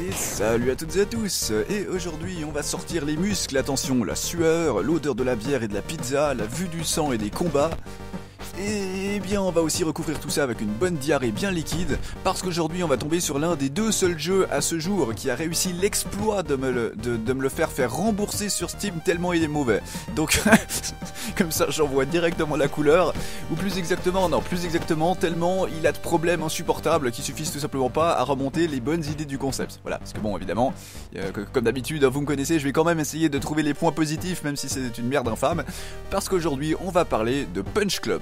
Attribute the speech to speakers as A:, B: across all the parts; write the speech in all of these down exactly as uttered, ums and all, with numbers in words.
A: Et salut à toutes et à tous. Et aujourd'hui on va sortir les muscles, attention, la sueur, l'odeur de la bière et de la pizza, la vue du sang et des combats. Et bien on va aussi recouvrir tout ça avec une bonne diarrhée bien liquide, parce qu'aujourd'hui on va tomber sur l'un des deux seuls jeux à ce jour qui a réussi l'exploit de me le, de, de me le faire faire rembourser sur Steam tellement il est mauvais. Donc comme ça j'envoie directement la couleur, ou plus exactement, non plus exactement tellement il a de problèmes insupportables qui suffisent tout simplement pas à remonter les bonnes idées du concept. Voilà, parce que bon évidemment, euh, comme d'habitude vous me connaissez, je vais quand même essayer de trouver les points positifs même si c'est une merde infâme, parce qu'aujourd'hui on va parler de Punch Club.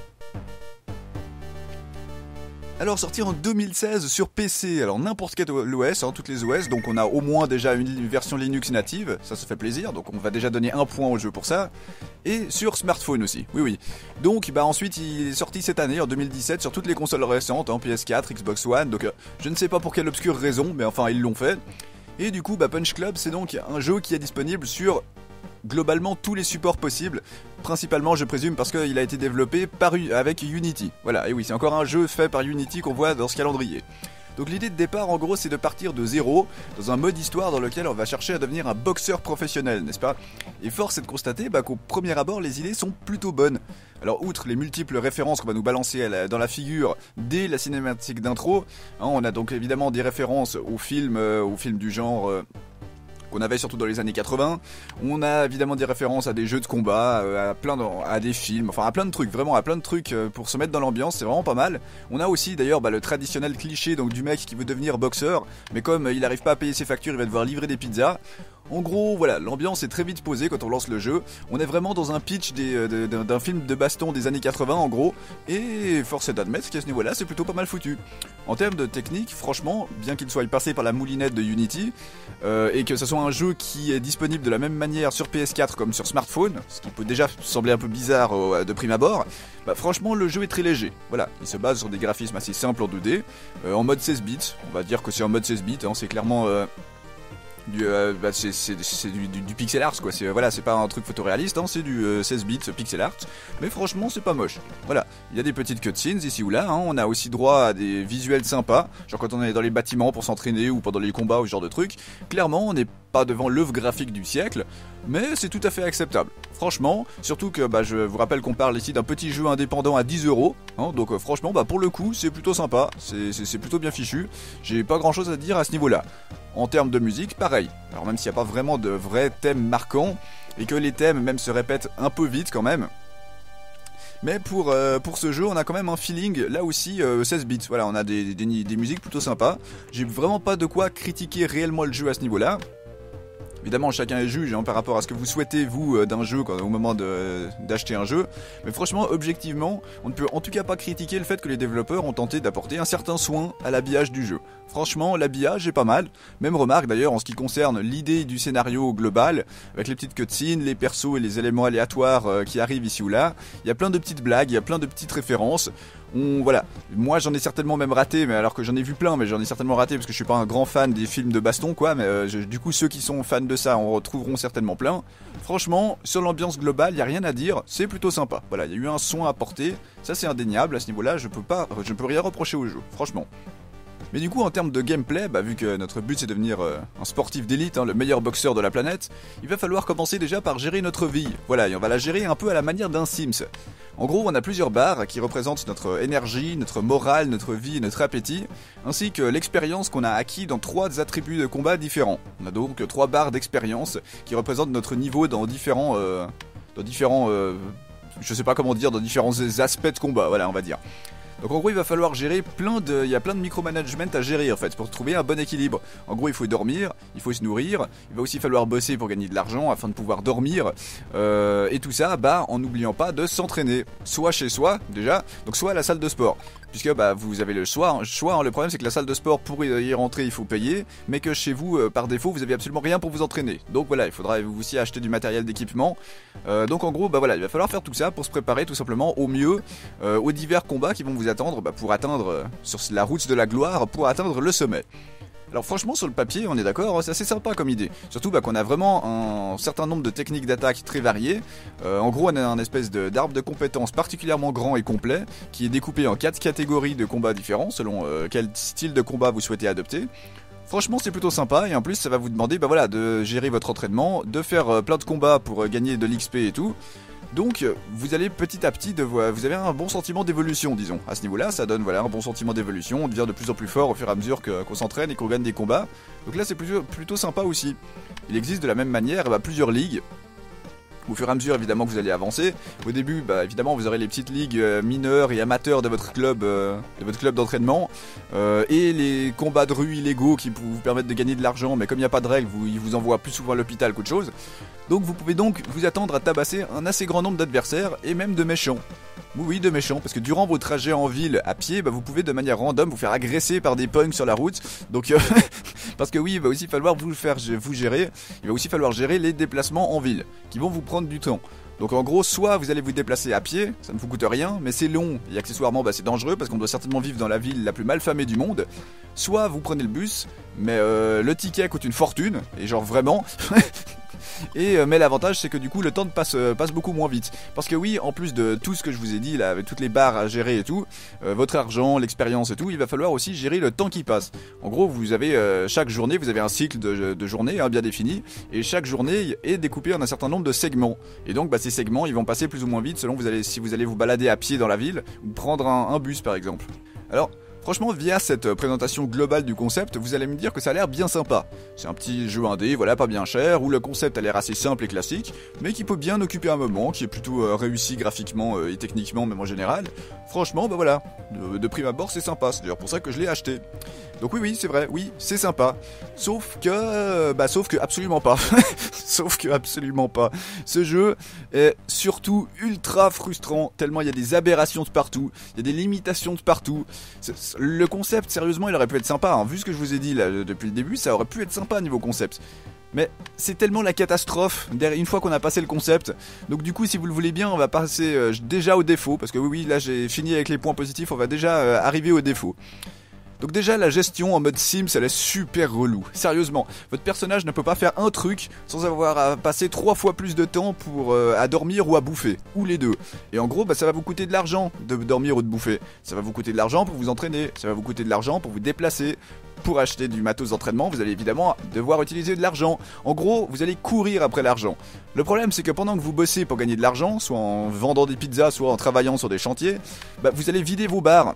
A: Alors sorti en deux mille seize sur P C, alors n'importe quel O S, hein, toutes les O S, donc on a au moins déjà une version Linux native, ça se fait plaisir, donc on va déjà donner un point au jeu pour ça, et sur smartphone aussi, oui oui. Donc bah ensuite il est sorti cette année, en deux mille dix-sept, sur toutes les consoles récentes, hein, P S quatre, Xbox One, donc euh, je ne sais pas pour quelle obscure raison, mais enfin ils l'ont fait. Et du coup bah Punch Club c'est donc un jeu qui est disponible sur globalement tous les supports possibles, principalement je présume parce qu'il a été développé par, avec Unity. Voilà, et oui, c'est encore un jeu fait par Unity qu'on voit dans ce calendrier. Donc l'idée de départ en gros c'est de partir de zéro, dans un mode histoire dans lequel on va chercher à devenir un boxeur professionnel, n'est-ce pas? Et force est de constater bah, qu'au premier abord les idées sont plutôt bonnes. Alors outre les multiples références qu'on va nous balancer à la, dans la figure dès la cinématique d'intro, hein, on a donc évidemment des références aux films, euh, aux films du genre... Euh, qu'on avait surtout dans les années quatre-vingts. On a évidemment des références à des jeux de combat, à plein de, à des films, enfin à plein de trucs, vraiment à plein de trucs pour se mettre dans l'ambiance, c'est vraiment pas mal. On a aussi d'ailleurs bah, le traditionnel cliché donc du mec qui veut devenir boxeur, mais comme il n'arrive pas à payer ses factures, il va devoir livrer des pizzas. En gros, voilà, l'ambiance est très vite posée quand on lance le jeu. On est vraiment dans un pitch des, de, de, d'un film de baston des années quatre-vingts en gros, et force est d'admettre qu'à ce niveau-là, c'est plutôt pas mal foutu. En termes de technique, franchement, bien qu'il soit passé par la moulinette de Unity, euh, et que ce soit un jeu qui est disponible de la même manière sur P S quatre comme sur smartphone, ce qui peut déjà sembler un peu bizarre euh, de prime abord, bah franchement le jeu est très léger. Voilà, il se base sur des graphismes assez simples en deux D, euh, en mode seize bits, on va dire que c'est en mode seize bits, hein, c'est clairement... Euh, Du, euh, bah c'est, c'est, c'est du, du, du pixel art quoi, c'est, voilà, c'est pas un truc photoréaliste, hein, c'est du euh, seize bits pixel art, mais franchement c'est pas moche. Voilà, il y a des petites cutscenes ici ou là, hein, on a aussi droit à des visuels sympas, genre quand on est dans les bâtiments pour s'entraîner ou pendant les combats ou ce genre de trucs. Clairement on n'est pas devant l'œuvre graphique du siècle, mais c'est tout à fait acceptable. Franchement, surtout que bah, je vous rappelle qu'on parle ici d'un petit jeu indépendant à dix euros, hein, donc euh, franchement bah, pour le coup c'est plutôt sympa, c'est, c'est, c'est plutôt bien fichu, j'ai pas grand chose à dire à ce niveau là. En termes de musique, pareil. Alors même s'il n'y a pas vraiment de vrais thèmes marquants, et que les thèmes même se répètent un peu vite quand même, mais pour, euh, pour ce jeu, on a quand même un feeling, là aussi, euh, seize bits. Voilà, on a des, des, des musiques plutôt sympas. J'ai vraiment pas de quoi critiquer réellement le jeu à ce niveau-là. Évidemment, chacun est juge hein, par rapport à ce que vous souhaitez, vous, euh, d'un jeu, quand, au moment de, d'acheter un jeu. Mais franchement, objectivement, on ne peut en tout cas pas critiquer le fait que les développeurs ont tenté d'apporter un certain soin à l'habillage du jeu. Franchement, l'habillage est pas mal. Même remarque d'ailleurs en ce qui concerne l'idée du scénario global, avec les petites cutscenes, les persos et les éléments aléatoires euh, qui arrivent ici ou là. Il y a plein de petites blagues, il y a plein de petites références. On, voilà, moi j'en ai certainement même raté, mais alors que j'en ai vu plein, mais j'en ai certainement raté parce que je suis pas un grand fan des films de baston quoi, mais euh, je, du coup ceux qui sont fans de ça en retrouveront certainement plein. Franchement, sur l'ambiance globale, il y a rien à dire, c'est plutôt sympa. Voilà, il y a eu un soin apporté, ça c'est indéniable, à ce niveau-là, je peux pas, je peux rien reprocher au jeu, franchement. Mais du coup en termes de gameplay, bah, vu que notre but c'est de devenir euh, un sportif d'élite, hein, le meilleur boxeur de la planète, il va falloir commencer déjà par gérer notre vie. Voilà, et on va la gérer un peu à la manière d'un Sims. En gros on a plusieurs barres qui représentent notre énergie, notre morale, notre vie et notre appétit, ainsi que l'expérience qu'on a acquis dans trois attributs de combat différents. On a donc trois barres d'expérience qui représentent notre niveau dans différents... Euh, dans différents... Euh, je sais pas comment dire, dans différents aspects de combat, voilà on va dire. Donc en gros il va falloir gérer plein de... Il y a plein de micromanagement à gérer en fait pour trouver un bon équilibre. En gros il faut dormir, il faut se nourrir, il va aussi falloir bosser pour gagner de l'argent afin de pouvoir dormir. Euh, et tout ça bah en n'oubliant pas de s'entraîner. Soit chez soi déjà, donc soit à la salle de sport. Puisque bah, vous avez le choix, choix hein. Le problème c'est que la salle de sport pour y rentrer il faut payer, mais que chez vous euh, par défaut vous avez absolument rien pour vous entraîner. Donc voilà, il faudra vous aussi acheter du matériel d'équipement. Euh, donc en gros bah voilà, il va falloir faire tout ça pour se préparer tout simplement au mieux euh, aux divers combats qui vont vous attendre bah, pour atteindre euh, sur la route de la gloire, pour atteindre le sommet. Alors franchement sur le papier on est d'accord, c'est assez sympa comme idée. Surtout bah, qu'on a vraiment un certain nombre de techniques d'attaque très variées. Euh, en gros on a un espèce de, d'arbre de compétences particulièrement grand et complet qui est découpé en quatre catégories de combats différents selon euh, quel style de combat vous souhaitez adopter. Franchement c'est plutôt sympa et en plus ça va vous demander bah voilà, de gérer votre entraînement, de faire euh, plein de combats pour euh, gagner de l'X P et tout. Donc vous allez petit à petit, de, vous avez un bon sentiment d'évolution disons. À ce niveau-là, ça donne voilà, un bon sentiment d'évolution, on devient de plus en plus fort au fur et à mesure que, qu'on s'entraîne et qu'on gagne des combats. Donc là c'est plutôt, plutôt sympa aussi. Il existe de la même manière bah, plusieurs ligues. Au fur et à mesure évidemment que vous allez avancer. Au début bah, évidemment vous aurez les petites ligues euh, mineures et amateurs de votre club euh, de votre club d'entraînement euh, et les combats de rue illégaux qui vous permettent de gagner de l'argent, mais comme il n'y a pas de règles, vous, ils vous envoient plus souvent à l'hôpital qu'autre chose. Donc vous pouvez donc vous attendre à tabasser un assez grand nombre d'adversaires et même de méchants. Oui, oui, de méchants, parce que durant vos trajets en ville à pied, bah, vous pouvez de manière random vous faire agresser par des punks sur la route. Donc, euh, parce que oui, il va aussi falloir vous faire vous gérer, il va aussi falloir gérer les déplacements en ville, qui vont vous prendre du temps. Donc en gros, soit vous allez vous déplacer à pied, ça ne vous coûte rien, mais c'est long et accessoirement bah, c'est dangereux parce qu'on doit certainement vivre dans la ville la plus mal famée du monde. Soit vous prenez le bus, mais euh, le ticket coûte une fortune, et genre vraiment... Et euh, mais l'avantage c'est que du coup le temps passe, euh, passe beaucoup moins vite. Parce que oui, en plus de tout ce que je vous ai dit là, avec toutes les barres à gérer et tout, euh, votre argent, l'expérience et tout, il va falloir aussi gérer le temps qui passe. En gros vous avez euh, chaque journée, vous avez un cycle de, de journée hein, bien défini, et chaque journée est découpée en un certain nombre de segments. Et donc bah, ces segments ils vont passer plus ou moins vite selon vous allez, si vous allez vous balader à pied dans la ville, ou prendre un, un bus par exemple. Alors... franchement, via cette présentation globale du concept, vous allez me dire que ça a l'air bien sympa. C'est un petit jeu indé, voilà, pas bien cher, où le concept a l'air assez simple et classique, mais qui peut bien occuper un moment, qui est plutôt euh, réussi graphiquement euh, et techniquement, même en général. Franchement, bah voilà, de, de prime abord, c'est sympa, c'est d'ailleurs pour ça que je l'ai acheté. Donc oui, oui, c'est vrai, oui, c'est sympa. Sauf que... bah sauf que absolument pas. Sauf que absolument pas. Ce jeu est surtout ultra frustrant, tellement il y a des aberrations de partout, il y a des limitations de partout. C'est, le concept, sérieusement, il aurait pu être sympa, hein. Vu ce que je vous ai dit là depuis le début, ça aurait pu être sympa niveau concept. Mais c'est tellement la catastrophe une fois qu'on a passé le concept. Donc du coup, si vous le voulez bien, on va passer euh, déjà au défaut. Parce que oui, oui, là j'ai fini avec les points positifs, on va déjà euh, arriver au défaut. Donc déjà, la gestion en mode Sims, elle est super relou. Sérieusement, votre personnage ne peut pas faire un truc sans avoir à passer trois fois plus de temps pour euh, à dormir ou à bouffer. Ou les deux. Et en gros, bah, ça va vous coûter de l'argent de dormir ou de bouffer. Ça va vous coûter de l'argent pour vous entraîner. Ça va vous coûter de l'argent pour vous déplacer. Pour acheter du matos d'entraînement, vous allez évidemment devoir utiliser de l'argent. En gros, vous allez courir après l'argent. Le problème, c'est que pendant que vous bossez pour gagner de l'argent, soit en vendant des pizzas, soit en travaillant sur des chantiers, bah, vous allez vider vos bars.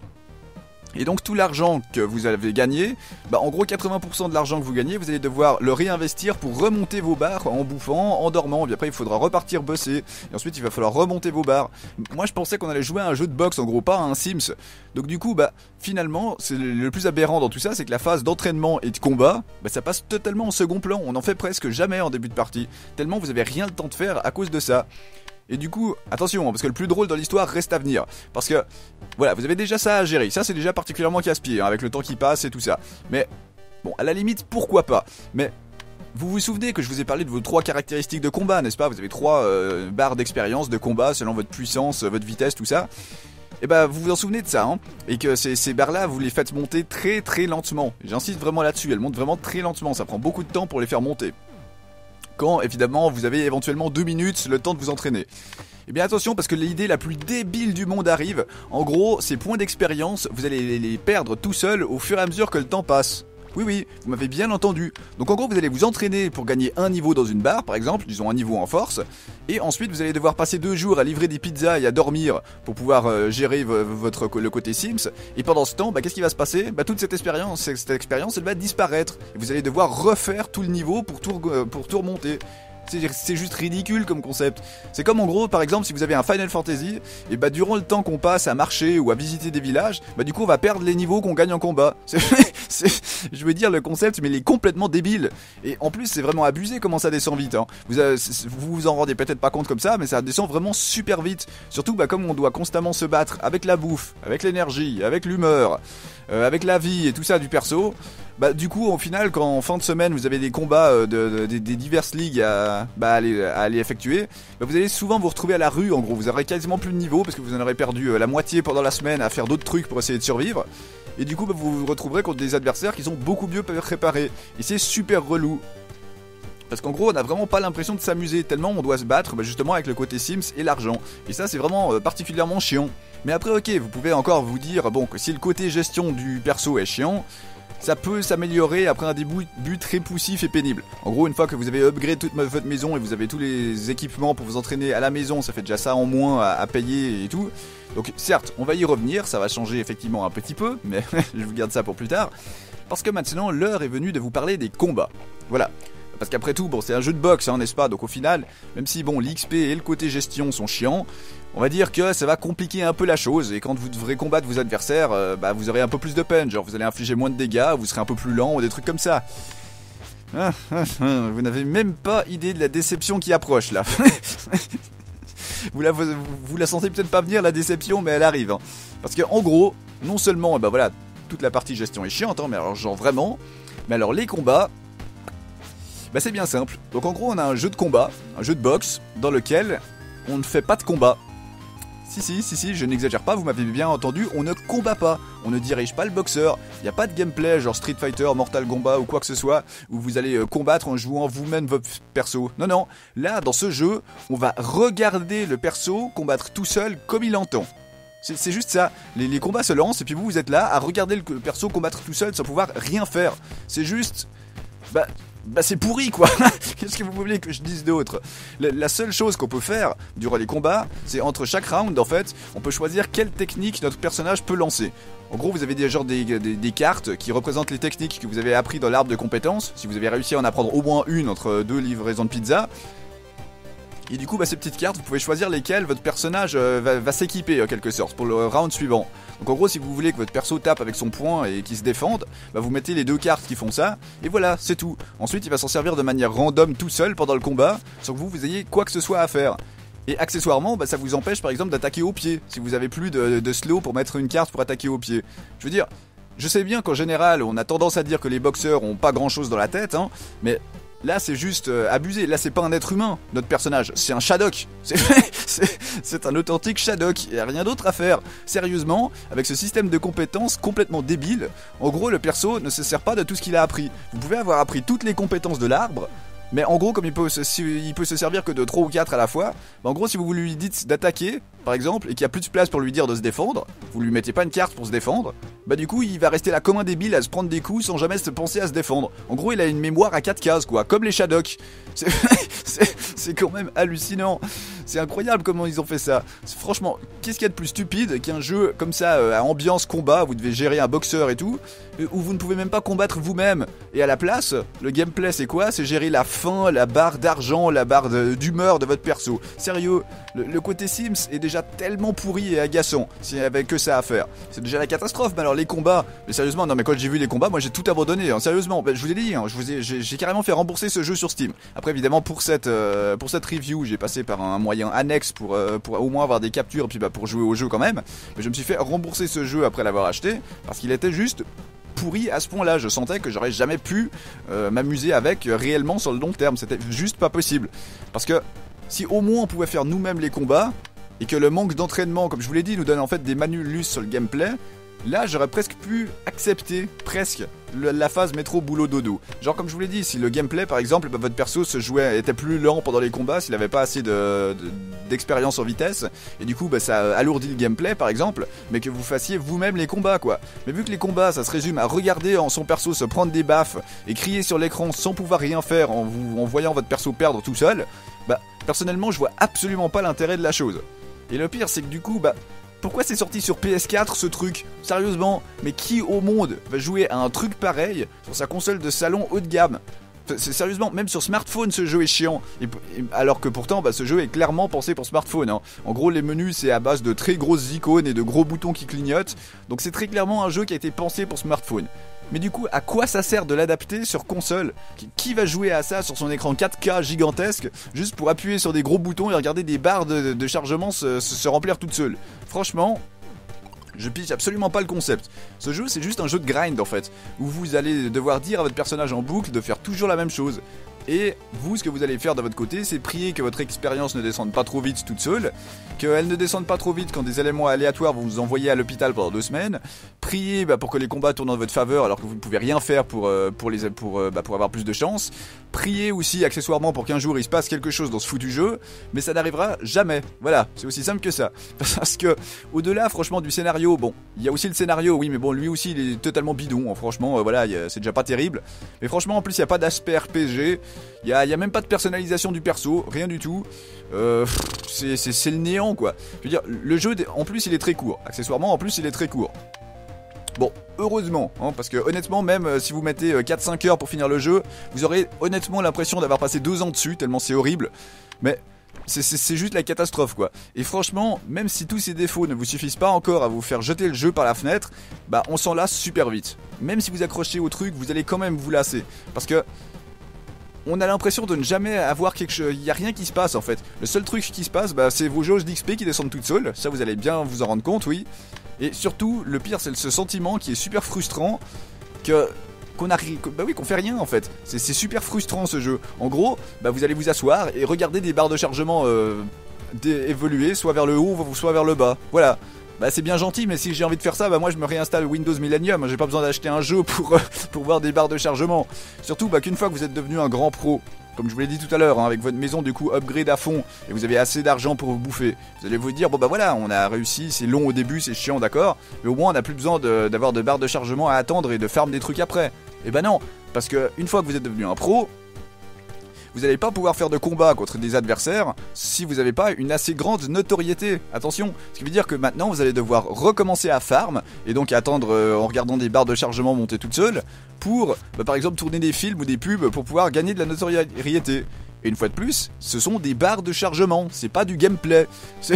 A: Et donc tout l'argent que vous avez gagné, bah en gros quatre-vingts pour cent de l'argent que vous gagnez, vous allez devoir le réinvestir pour remonter vos bars en bouffant, en dormant, puis après il faudra repartir bosser, et ensuite il va falloir remonter vos bars. Moi je pensais qu'on allait jouer à un jeu de boxe, en gros pas à un Sims. Donc du coup bah finalement c'est le plus aberrant dans tout ça, c'est que la phase d'entraînement et de combat, bah ça passe totalement en second plan, on en fait presque jamais en début de partie, tellement vous avez rien le temps de faire à cause de ça. Et du coup, attention, parce que le plus drôle dans l'histoire reste à venir. Parce que, voilà, vous avez déjà ça à gérer. Ça, c'est déjà particulièrement casse-pied, hein, avec le temps qui passe et tout ça. Mais, bon, à la limite, pourquoi pas. Mais, vous vous souvenez que je vous ai parlé de vos trois caractéristiques de combat, n'est-ce pas? Vous avez trois euh, barres d'expérience de combat selon votre puissance, votre vitesse, tout ça. Et bah, vous vous en souvenez de ça, hein. Et que ces, ces barres-là, vous les faites monter très très lentement. J'insiste vraiment là-dessus, elles montent vraiment très lentement. Ça prend beaucoup de temps pour les faire monter. Quand, évidemment, vous avez éventuellement deux minutes le temps de vous entraîner. Et bien attention, parce que l'idée la plus débile du monde arrive. En gros, ces points d'expérience, vous allez les perdre tout seul au fur et à mesure que le temps passe. Oui, oui, vous m'avez bien entendu. Donc en gros, vous allez vous entraîner pour gagner un niveau dans une barre, par exemple, disons un niveau en force. Et ensuite, vous allez devoir passer deux jours à livrer des pizzas et à dormir pour pouvoir euh, gérer votre, le côté Sims. Et pendant ce temps, bah, qu'est-ce qui va se passer? Bah, toute cette expérience, cette expérience, elle va disparaître. Et vous allez devoir refaire tout le niveau pour tout, euh, pour tout remonter. C'est juste ridicule comme concept. C'est comme en gros, par exemple, si vous avez un Final Fantasy, et bah durant le temps qu'on passe à marcher ou à visiter des villages, bah du coup on va perdre les niveaux qu'on gagne en combat. Je veux dire, le concept, mais il est complètement débile. Et en plus, c'est vraiment abusé comment ça descend vite. Hein. Vous, avez, vous vous en rendez peut-être pas compte comme ça, mais ça descend vraiment super vite. Surtout bah, comme on doit constamment se battre avec la bouffe, avec l'énergie, avec l'humeur, euh, avec la vie et tout ça du perso. Bah du coup au final quand en fin de semaine vous avez des combats euh, de, de, de, des diverses ligues à, bah, aller, à aller effectuer, bah, vous allez souvent vous retrouver à la rue en gros, vous aurez quasiment plus de niveau parce que vous en aurez perdu euh, la moitié pendant la semaine à faire d'autres trucs pour essayer de survivre. Et du coup bah, vous vous retrouverez contre des adversaires qui sont beaucoup mieux préparés. Et c'est super relou. Parce qu'en gros on n'a vraiment pas l'impression de s'amuser tellement on doit se battre bah, justement avec le côté Sims et l'argent. Et ça c'est vraiment euh, particulièrement chiant. Mais après ok, vous pouvez encore vous dire bon que si le côté gestion du perso est chiant, ça peut s'améliorer après un début très poussif et pénible. En gros, une fois que vous avez upgrade toute votre maison et vous avez tous les équipements pour vous entraîner à la maison, ça fait déjà ça en moins à, à payer et tout. Donc certes, on va y revenir, ça va changer effectivement un petit peu, mais je vous garde ça pour plus tard. Parce que maintenant, l'heure est venue de vous parler des combats. Voilà. Parce qu'après tout, bon, c'est un jeu de boxe, hein, n'est-ce pas? Donc au final, même si bon, l'X P et le côté gestion sont chiants, on va dire que ça va compliquer un peu la chose. Et quand vous devrez combattre vos adversaires, euh, bah, vous aurez un peu plus de peine. Genre, vous allez infliger moins de dégâts, vous serez un peu plus lent ou des trucs comme ça. Ah, ah, ah, vous n'avez même pas idée de la déception qui approche là. vous, la, vous, vous la sentez peut-être pas venir, la déception, mais elle arrive. Hein. Parce que en gros, non seulement, bah voilà, toute la partie gestion est chiante, hein, mais alors genre vraiment, mais alors les combats. Bah c'est bien simple, donc en gros on a un jeu de combat, un jeu de boxe, dans lequel on ne fait pas de combat. Si si si si, je n'exagère pas, vous m'avez bien entendu, on ne combat pas, on ne dirige pas le boxeur, il n'y a pas de gameplay genre Street Fighter, Mortal Kombat ou quoi que ce soit, où vous allez combattre en jouant vous-même votre perso. Non non, là dans ce jeu, on va regarder le perso combattre tout seul comme il entend. C'est juste ça, les, les combats se lancent et puis vous vous êtes là à regarder le perso combattre tout seul sans pouvoir rien faire. C'est juste... Bah... Bah c'est pourri quoi. Qu'est-ce que vous voulez que je dise d'autre? la, la seule chose qu'on peut faire durant les combats, c'est entre chaque round en fait, on peut choisir quelle technique notre personnage peut lancer. En gros vous avez des, genre des, des, des cartes qui représentent les techniques que vous avez appris dans l'arbre de compétences. Si vous avez réussi à en apprendre au moins une entre deux livraisons de pizza. Et du coup, bah, ces petites cartes, vous pouvez choisir lesquelles votre personnage euh, va, va s'équiper en quelque sorte pour le round suivant. Donc en gros, si vous voulez que votre perso tape avec son poing et qu'il se défende, bah, vous mettez les deux cartes qui font ça, et voilà, c'est tout. Ensuite, il va s'en servir de manière random tout seul pendant le combat, sans que vous, vous ayez quoi que ce soit à faire. Et accessoirement, bah, ça vous empêche par exemple d'attaquer au pied, si vous avez plus de, de slow pour mettre une carte pour attaquer au pied. Je veux dire, je sais bien qu'en général, on a tendance à dire que les boxeurs ont pas grand chose dans la tête, hein, mais... Là c'est juste euh, abusé, là c'est pas un être humain, notre personnage, c'est un Shadok. C'est un authentique Shadok, il n'y a rien d'autre à faire. Sérieusement, avec ce système de compétences complètement débile, en gros le perso ne se sert pas de tout ce qu'il a appris. Vous pouvez avoir appris toutes les compétences de l'arbre, mais en gros comme il peut, se, si, il peut se servir que de trois ou quatre à la fois, bah en gros si vous lui dites d'attaquer, par exemple, et qu'il n'y a plus de place pour lui dire de se défendre, vous lui mettez pas une carte pour se défendre, bah du coup il va rester là comme un débile à se prendre des coups sans jamais se penser à se défendre. En gros il a une mémoire à quatre cases quoi, comme les Shadok. C'est quand même hallucinant. C'est incroyable comment ils ont fait ça. Franchement, qu'est-ce qu'il y a de plus stupide qu'un jeu comme ça euh, à ambiance combat, vous devez gérer un boxeur et tout, où vous ne pouvez même pas combattre vous-même. Et à la place, le gameplay c'est quoi? C'est gérer la faim, la barre d'argent, la barre d'humeur de, de votre perso. Sérieux, le, le côté Sims est déjà tellement pourri et agaçant s'il n'y avait que ça à faire. C'est déjà la catastrophe, mais alors les combats, mais sérieusement, non mais quand j'ai vu les combats, moi j'ai tout abandonné, hein, sérieusement, ben, je vous ai dit, hein, je vous ai, j'ai carrément fait rembourser ce jeu sur Steam. Après évidemment pour cette, euh, pour cette review, j'ai passé par un moyen annexe pour, euh, pour au moins avoir des captures, et puis bah, pour jouer au jeu quand même, mais je me suis fait rembourser ce jeu après l'avoir acheté, parce qu'il était juste pourri à ce point là, je sentais que j'aurais jamais pu euh, m'amuser avec euh, réellement sur le long terme, c'était juste pas possible. Parce que si au moins on pouvait faire nous-mêmes les combats, et que le manque d'entraînement, comme je vous l'ai dit, nous donne en fait des malus sur le gameplay, là j'aurais presque pu accepter, presque, le, la phase métro boulot dodo. Genre comme je vous l'ai dit, si le gameplay par exemple, bah, votre perso se jouait, était plus lent pendant les combats, s'il avait pas assez de, de, d'expérience en vitesse, et du coup bah, ça alourdit le gameplay par exemple, mais que vous fassiez vous-même les combats quoi. Mais vu que les combats ça se résume à regarder en son perso se prendre des baffes, et crier sur l'écran sans pouvoir rien faire en, vous, en voyant votre perso perdre tout seul, bah personnellement je vois absolument pas l'intérêt de la chose. Et le pire c'est que du coup bah pourquoi c'est sorti sur P S quatre ce truc? Sérieusement, mais qui au monde va jouer à un truc pareil sur sa console de salon haut de gamme? C'est sérieusement, même sur smartphone ce jeu est chiant, et, et, alors que pourtant bah, ce jeu est clairement pensé pour smartphone hein. En gros les menus c'est à base de très grosses icônes et de gros boutons qui clignotent, donc c'est très clairement un jeu qui a été pensé pour smartphone. Mais du coup, à quoi ça sert de l'adapter sur console? Qui, qui va jouer à ça sur son écran quatre K gigantesque, juste pour appuyer sur des gros boutons et regarder des barres de, de chargement se, se, se remplir toutes seules? Franchement, je pige absolument pas le concept. Ce jeu, c'est juste un jeu de grind en fait, où vous allez devoir dire à votre personnage en boucle de faire toujours la même chose. Et vous, ce que vous allez faire de votre côté, c'est prier que votre expérience ne descende pas trop vite toute seule, qu'elle ne descende pas trop vite quand des éléments aléatoires vont vous envoyer à l'hôpital pendant deux semaines. Priez bah, pour que les combats tournent en votre faveur alors que vous ne pouvez rien faire pour, euh, pour, les, pour, euh, bah, pour avoir plus de chance. Priez aussi accessoirement pour qu'un jour il se passe quelque chose dans ce foutu jeu, mais ça n'arrivera jamais. Voilà, c'est aussi simple que ça. Parce que, au-delà franchement du scénario, bon, il y a aussi le scénario, oui, mais bon, lui aussi il est totalement bidon, hein, franchement, euh, voilà, c'est déjà pas terrible. Mais franchement, en plus, il n'y a pas d'aspect R P G. Il n'y a, a même pas de personnalisation du perso, rien du tout. Euh, c'est le néant quoi. Je veux dire, le jeu en plus il est très court. Accessoirement en plus il est très court. Bon, heureusement, hein, parce que honnêtement, même euh, si vous mettez euh, quatre cinq heures pour finir le jeu, vous aurez honnêtement l'impression d'avoir passé deux ans dessus, tellement c'est horrible. Mais c'est juste la catastrophe quoi. Et franchement, même si tous ces défauts ne vous suffisent pas encore à vous faire jeter le jeu par la fenêtre, bah on s'en lasse super vite. Même si vous accrochez au truc, vous allez quand même vous lasser. Parce que on a l'impression de ne jamais avoir quelque chose. Il n'y a rien qui se passe en fait. Le seul truc qui se passe, bah, c'est vos jauges d'X P qui descendent toutes seules. Ça, vous allez bien vous en rendre compte, oui. Et surtout, le pire, c'est ce sentiment qui est super frustrant que qu'on arrive, bah oui, qu'on fait rien en fait. C'est super frustrant ce jeu. En gros, bah, vous allez vous asseoir et regarder des barres de chargement euh, évoluer, soit vers le haut, soit vers le bas. Voilà. Bah c'est bien gentil, mais si j'ai envie de faire ça, bah moi je me réinstalle Windows Millennium, j'ai pas besoin d'acheter un jeu pour, euh, pour voir des barres de chargement. Surtout bah, qu'une fois que vous êtes devenu un grand pro, comme je vous l'ai dit tout à l'heure, hein, avec votre maison du coup upgrade à fond, et vous avez assez d'argent pour vous bouffer, vous allez vous dire, bon bah voilà, on a réussi, c'est long au début, c'est chiant d'accord, mais au moins on n'a plus besoin d'avoir de, de barres de chargement à attendre et de farm des trucs après. Et bah non, parce que une fois que vous êtes devenu un pro, vous n'allez pas pouvoir faire de combat contre des adversaires si vous n'avez pas une assez grande notoriété. Attention, ce qui veut dire que maintenant vous allez devoir recommencer à farm et donc attendre euh, en regardant des barres de chargement monter toutes seules pour bah, par exemple tourner des films ou des pubs pour pouvoir gagner de la notoriété. Et une fois de plus, ce sont des barres de chargement, c'est pas du gameplay.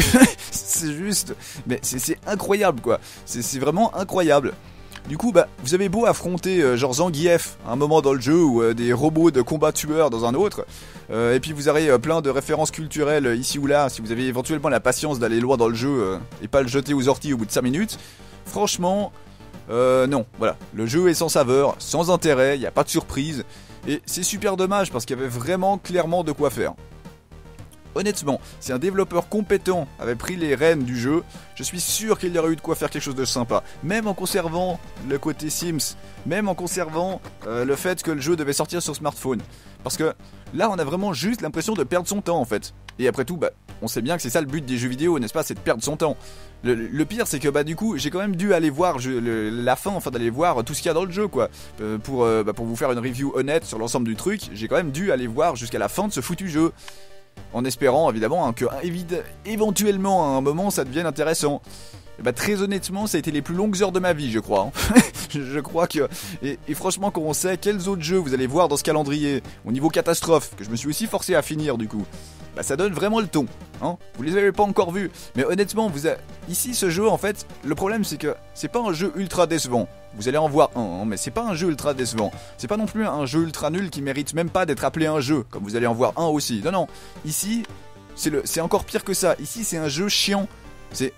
A: C'est juste... Mais c'est incroyable quoi, c'est vraiment incroyable. Du coup, bah, vous avez beau affronter euh, genre Zangief à un moment dans le jeu ou euh, des robots de combat tueurs dans un autre, euh, et puis vous aurez euh, plein de références culturelles euh, ici ou là, si vous avez éventuellement la patience d'aller loin dans le jeu euh, et pas le jeter aux orties au bout de cinq minutes, franchement, euh, non, voilà, le jeu est sans saveur, sans intérêt, il n'y a pas de surprise, et c'est super dommage parce qu'il y avait vraiment clairement de quoi faire. Honnêtement, si un développeur compétent avait pris les rênes du jeu, je suis sûr qu'il y aurait eu de quoi faire quelque chose de sympa. Même en conservant le côté Sims, même en conservant euh, le fait que le jeu devait sortir sur smartphone. Parce que là, on a vraiment juste l'impression de perdre son temps en fait. Et après tout, bah, on sait bien que c'est ça le but des jeux vidéo, n'est-ce pas, c'est de perdre son temps. Le, le pire, c'est que bah du coup, j'ai quand même dû aller voir je, le, la fin, enfin d'aller voir tout ce qu'il y a dans le jeu, quoi. Euh, pour, euh, bah, pour vous faire une review honnête sur l'ensemble du truc, j'ai quand même dû aller voir jusqu'à la fin de ce foutu jeu. En espérant évidemment hein, que éventuellement à un moment ça devienne intéressant. Et bah très honnêtement ça a été les plus longues heures de ma vie je crois. Hein. je crois que... Et, et franchement quand on sait quels autres jeux vous allez voir dans ce calendrier, au niveau catastrophe, que je me suis aussi forcé à finir du coup, bah ça donne vraiment le ton. Hein. Vous les avez pas encore vus, mais honnêtement vous a... ici ce jeu en fait, le problème c'est que c'est pas un jeu ultra décevant. Vous allez en voir un, hein, mais c'est pas un jeu ultra décevant. C'est pas non plus un jeu ultra nul qui mérite même pas d'être appelé un jeu, comme vous allez en voir un aussi. Non, non, ici, c'est encore pire que ça. Ici, c'est un jeu chiant. C'est...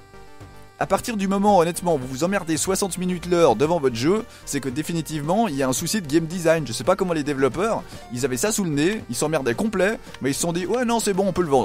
A: À partir du moment, honnêtement, vous vous emmerdez soixante minutes l'heure devant votre jeu, c'est que définitivement, il y a un souci de game design. Je sais pas comment les développeurs, ils avaient ça sous le nez, ils s'emmerdaient complet, mais ils se sont dit, ouais non, c'est bon, on peut le vendre.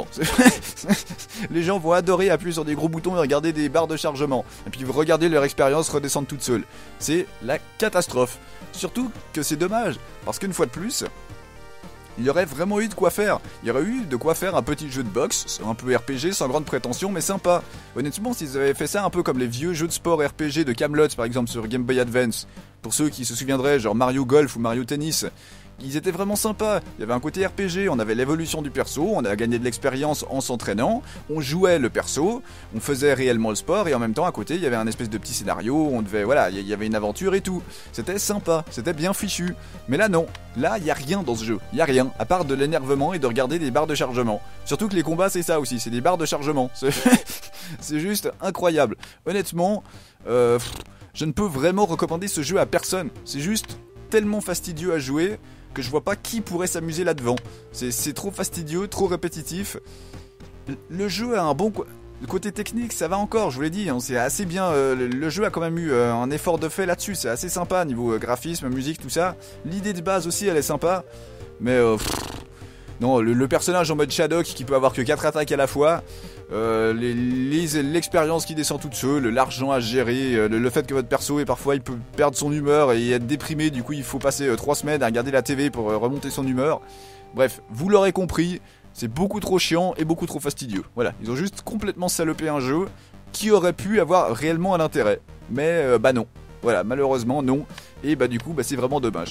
A: Les gens vont adorer appuyer sur des gros boutons et regarder des barres de chargement. Et puis regarder leur expérience redescendre toute seule. C'est la catastrophe. Surtout que c'est dommage, parce qu'une fois de plus... il y aurait vraiment eu de quoi faire. Il y aurait eu de quoi faire un petit jeu de boxe, un peu R P G, sans grande prétention, mais sympa. Honnêtement, s'ils avaient fait ça un peu comme les vieux jeux de sport R P G de Camelot, par exemple, sur Game Boy Advance, pour ceux qui se souviendraient, genre Mario Golf ou Mario Tennis, ils étaient vraiment sympas. Il y avait un côté R P G, on avait l'évolution du perso, on a gagné de l'expérience en s'entraînant, on jouait le perso, on faisait réellement le sport, et en même temps, à côté, il y avait un espèce de petit scénario, on devait, voilà, il y avait une aventure et tout. C'était sympa, c'était bien fichu. Mais là, non. Là, il n'y a rien dans ce jeu. Il n'y a rien, à part de l'énervement et de regarder des barres de chargement. Surtout que les combats, c'est ça aussi, c'est des barres de chargement. C'est juste incroyable. Honnêtement, euh, je ne peux vraiment recommander ce jeu à personne. C'est juste tellement fastidieux à jouer que je vois pas qui pourrait s'amuser là-devant. C'est trop fastidieux, trop répétitif. Le jeu a un bon... Le côté technique, ça va encore, je vous l'ai dit, hein, c'est assez bien. Euh, le, le jeu a quand même eu euh, un effort de fait là-dessus, c'est assez sympa niveau euh, graphisme, musique, tout ça. L'idée de base aussi, elle est sympa. Mais euh, pff, non, le, le personnage en mode Shadok qui peut avoir que quatre attaques à la fois, euh, l'expérience qui descend toute seule, l'argent à gérer, euh, le, le fait que votre perso et parfois il peut perdre son humeur et être déprimé, du coup il faut passer trois euh, semaines à regarder la T V pour euh, remonter son humeur. Bref, vous l'aurez compris, c'est beaucoup trop chiant et beaucoup trop fastidieux. Voilà, ils ont juste complètement salopé un jeu qui aurait pu avoir réellement un intérêt. Mais euh, bah non, voilà, malheureusement non. Et bah du coup bah c'est vraiment dommage.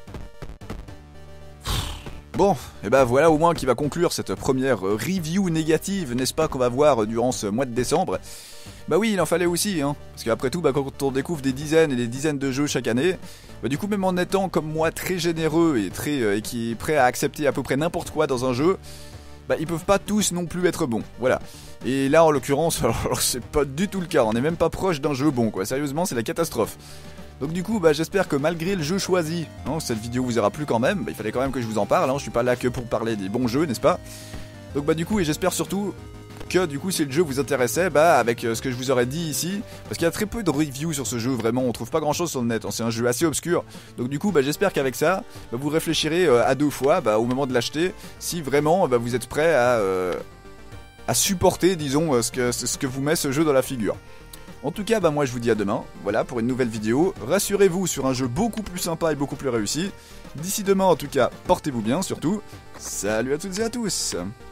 A: Bon, et bah voilà au moins qui va conclure cette première review négative, n'est-ce pas, qu'on va voir durant ce mois de décembre. Bah oui, il en fallait aussi, hein, parce qu'après tout, bah, quand on découvre des dizaines et des dizaines de jeux chaque année, bah du coup même en étant comme moi très généreux et, très, euh, et qui est prêt à accepter à peu près n'importe quoi dans un jeu, bah ils peuvent pas tous non plus être bons, voilà. Et là en l'occurrence, alors, alors c'est pas du tout le cas, on est même pas proche d'un jeu bon quoi, sérieusement c'est la catastrophe. Donc du coup, bah, j'espère que malgré le jeu choisi, hein, cette vidéo vous aura plu quand même, bah, il fallait quand même que je vous en parle, hein, je suis pas là que pour parler des bons jeux, n'est-ce pas? Donc bah du coup, et j'espère surtout que du coup si le jeu vous intéressait, bah avec euh, ce que je vous aurais dit ici, parce qu'il y a très peu de reviews sur ce jeu, vraiment, on trouve pas grand chose sur le net, hein, c'est un jeu assez obscur, donc du coup bah, j'espère qu'avec ça, bah, vous réfléchirez euh, à deux fois bah, au moment de l'acheter, si vraiment bah, vous êtes prêt à, euh, à supporter, disons, euh, ce, que, ce que vous met ce jeu dans la figure. En tout cas, bah moi je vous dis à demain, voilà, pour une nouvelle vidéo. Rassurez-vous sur un jeu beaucoup plus sympa et beaucoup plus réussi. D'ici demain en tout cas, portez-vous bien surtout. Salut à toutes et à tous.